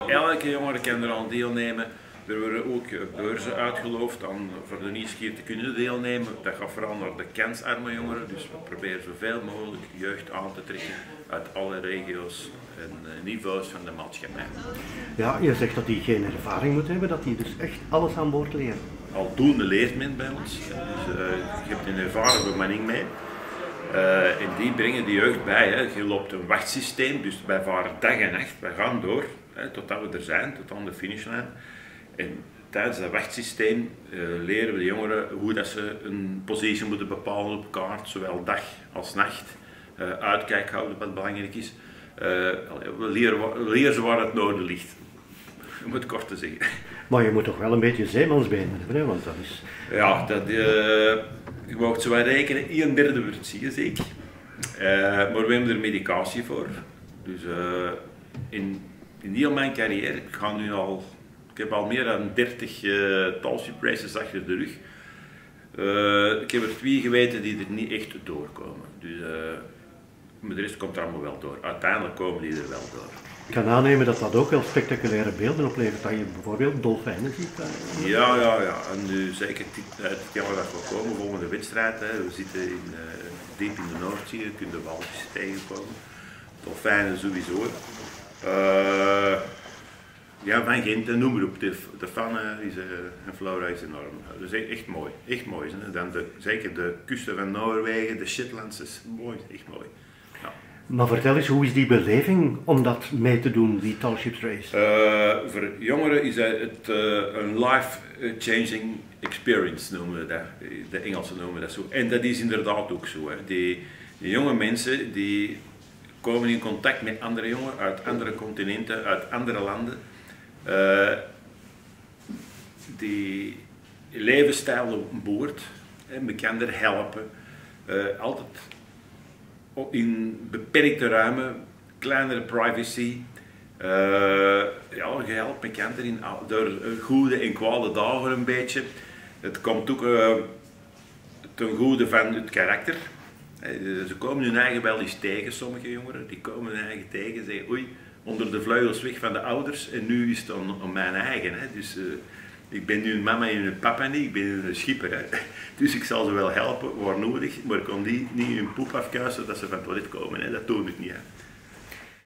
Elke jongere kan er aan deelnemen. Er worden ook beurzen uitgeloofd voor de nieuwsgier te kunnen deelnemen. Dat gaat vooral naar de kansarme jongeren. Dus we proberen zoveel mogelijk jeugd aan te trekken uit alle regio's en niveaus van de maatschappij. Ja, je zegt dat die geen ervaring moet hebben, dat die dus echt alles aan boord leren. Aldoende leert men bij ons. Dus, je hebt een ervaren bemanning mee. En die brengen de jeugd bij. Hè. Je loopt een wachtsysteem, dus wij varen dag en nacht. Wij gaan door totdat we er zijn, tot aan de finishlijn. En tijdens dat wachtsysteem leren we de jongeren hoe dat ze een positie moeten bepalen op kaart, zowel dag als nacht. Uitkijk houden wat belangrijk is. We leren ze waar het noorden ligt, om het kort te zeggen. Maar je moet toch wel een beetje zeemansbenen hebben, hè? Want dat is... Ja, je mag zo wat rekenen, 1/3 wordt zie je zeker. Maar we hebben er medicatie voor. Dus in heel mijn carrière, ik heb al meer dan 30 tallship races achter de rug. Ik heb er 2 geweten die er niet echt doorkomen. Dus, maar de rest komt er allemaal wel door. Uiteindelijk komen die er wel door. Ik kan aannemen dat dat ook wel spectaculaire beelden oplevert, dat je bijvoorbeeld dolfijnen ziet. Ja. En nu zeker het jaar dat we komen, volgende wedstrijd. Hè. We zitten diep in de Noordzee, je kunt de walvis tegenkomen. Dolfijnen sowieso. Ja, van Gent, noem maar op. De fauna en flora is enorm. Dat is echt mooi. Echt mooi. Dan zeker de kusten van Noorwegen, de Shetlands, is mooi. Echt mooi. Ja. Maar vertel eens, hoe is die beleving om dat mee te doen, die tallships race? Voor jongeren is het een life-changing experience, noemen we dat. De Engelsen noemen dat zo. En dat is inderdaad ook zo. Hè. Die jonge mensen die komen in contact met andere jongeren uit andere continenten, uit andere landen. Die levensstijl op boord, elkaar helpen, altijd in beperkte ruimte, kleinere privacy. Ja, je helpt elkaar door goede en kwade dagen een beetje. Het komt ook ten goede van het karakter. Ze komen hun eigen wel eens tegen, sommige jongeren, die komen hun eigen tegen en zeggen oei, onder de vleugels weg van de ouders en nu is het om mijn eigen. Hè. Dus ik ben nu een mama en een papa niet, ik ben een schipper. Hè. Dus ik zal ze wel helpen waar nodig, maar ik kan die niet hun poep afkuisen dat ze van het toilet komen. Hè. Dat doe ik niet. Hè.